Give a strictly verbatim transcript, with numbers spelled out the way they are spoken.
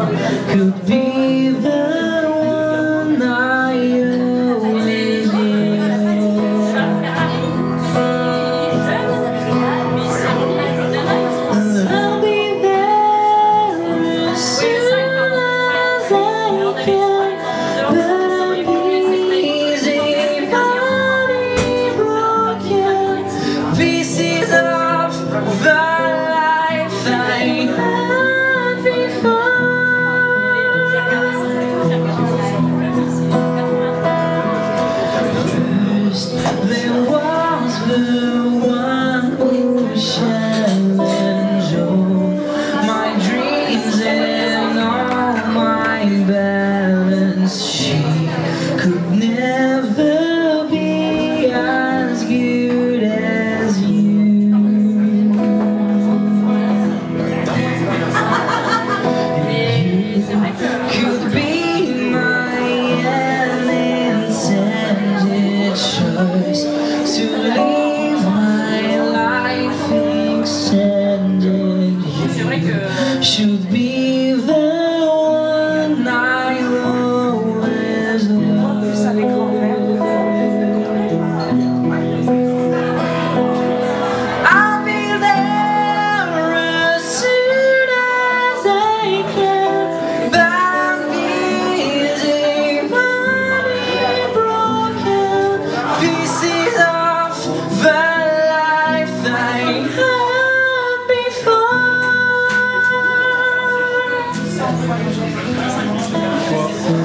could be the one I always knew. I'll be there as soon as I can, but I'm easy, body broken, pieces of the life I had before. First, there was the one who challenged all my dreams and all my balance. She could never be as good as you. Could be my unintended choice to live my life extended. You should be the one I always loved. I'll be there as soon as I can, but I'm busy, body broken, pieces of the life I had before.